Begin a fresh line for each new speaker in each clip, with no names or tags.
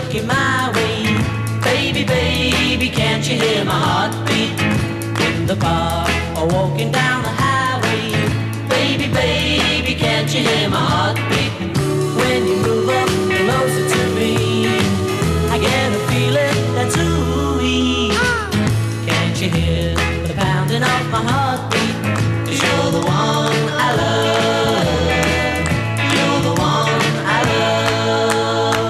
looking my way. Baby, baby, can't you hear my heartbeat? In the park or walking down the highway. Baby, baby, can't you hear my heartbeat? When you move up closer to me, I get a feeling that's ooey. Can't you hear the pounding of my heartbeat? 'Cause you're the one I love. You're the one I love.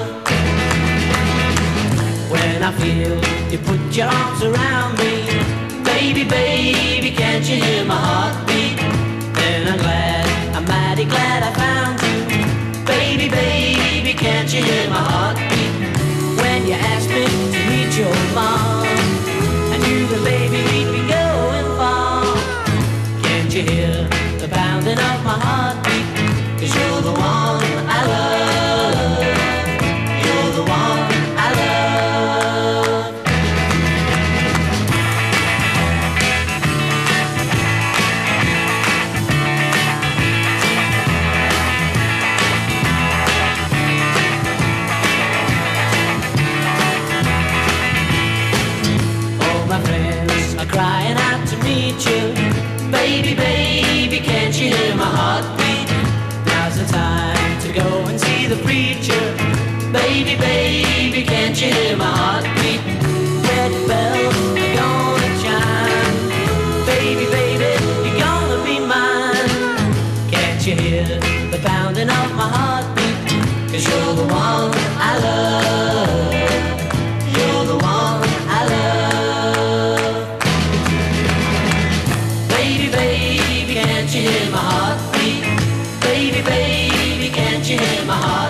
When I feel you put your arms around me, baby, baby, can't you hear my heartbeat? Then I'm mighty glad I found you. Baby, baby, can't you hear my heartbeat? When you asked me to meet your mom, I knew that baby we'd be going far. Can't you hear the pounding of my heartbeat? 'Cause you're the one I love. You're the one I love. My friends are crying out to meet you. Baby, baby, can't you hear my heartbeat? Now's the time to go and see the preacher. Baby, baby, can't you hear my heartbeat? Wedding bells are gonna chime. Baby, baby, you're gonna be mine. Can't you hear the pounding of my heartbeat? 'Cause you're the one I love. You're the one I love. Baby, baby, can't you hear my heartbeat? Baby, baby, can't you hear my heart?